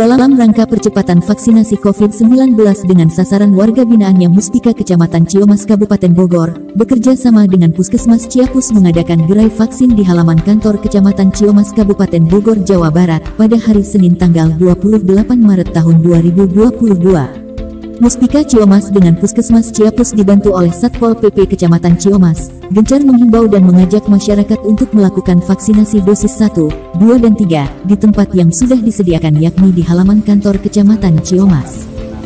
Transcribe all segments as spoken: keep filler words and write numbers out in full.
Dalam rangka percepatan vaksinasi covid sembilan belas dengan sasaran warga binaannya Muspika Kecamatan Ciomas Kabupaten Bogor, bekerja sama dengan Puskesmas Ciapus mengadakan gerai vaksin di halaman kantor Kecamatan Ciomas Kabupaten Bogor, Jawa Barat, pada hari Senin tanggal dua puluh delapan Maret tahun dua ribu dua puluh dua. Muspika Ciomas dengan Puskesmas Ciapus dibantu oleh Satpol P P Kecamatan Ciomas, gencar menghimbau dan mengajak masyarakat untuk melakukan vaksinasi dosis satu, dua dan tiga di tempat yang sudah disediakan yakni di halaman kantor Kecamatan Ciomas.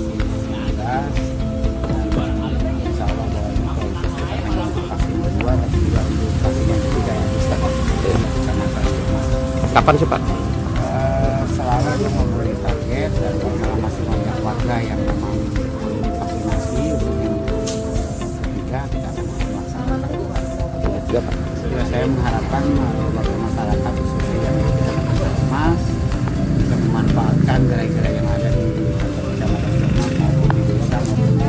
Kapan sih Pak? Uh, selalu memberi target dan kalau masih banyak warga yang memang vaksinasi untuk yang ketiga kita akan melaksanakan. Ya, Pak. Ya, saya mengharapkan uh, warga masyarakat khususnya yang Mas bisa memanfaatkan gerai-gerai yang ada di Kecamatan Ciomas maupun di desa maupun di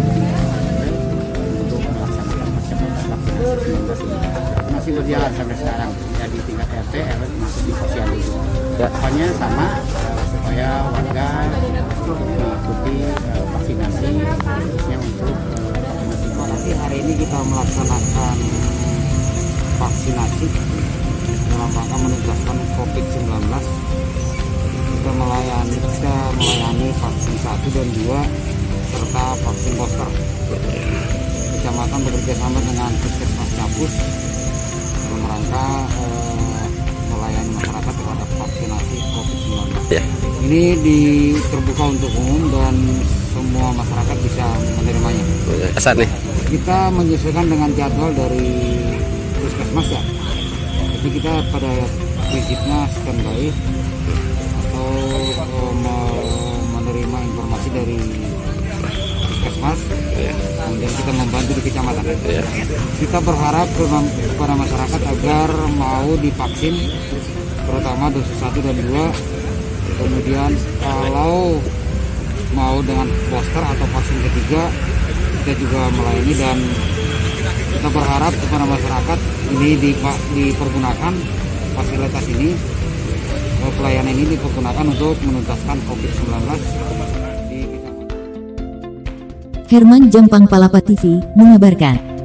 untuk melaksanakan percepatan vaksinasi sembilan belas ini. Masih berjalan sampai sekarang ya di tingkat R T R W masih disosialisasi. Ya. Hanya sama uh, supaya warga mengikuti uh, vaksinasi khususnya untuk uh, vaksinasi. Nanti hari ini kita melaksanakan vaksinasi dalam rangka menugaskan covid sembilan belas. Kita melayani kita melayani vaksin satu dan dua serta vaksin booster. Kecamatan bekerja sama dengan Puskesmas Ciapus dalam rangka eh, melayani masyarakat terhadap vaksinasi covid sembilan belas. Ya. Ini di terbuka untuk umum dan semua masyarakat bisa menerimanya. Asal nih. Kita menyesuaikan dengan jadwal dari Puskesmas ya. Jadi kita pada prinsipnya standby atau eh, menerima informasi dari Puskesmas, ya. Kemudian kita membantu di kecamatan. Ya. Kita berharap kepada masyarakat agar mau divaksin, terutama dosis satu dan dua. Kemudian kalau mau dengan booster atau vaksin ketiga, kita juga melayani dan kita berharap kepada masyarakat ini dipergunakan fasilitas ini, pelayanan ini dipergunakan untuk menuntaskan covid sembilan belas. Herman Jampang Palapa T V mengabarkan.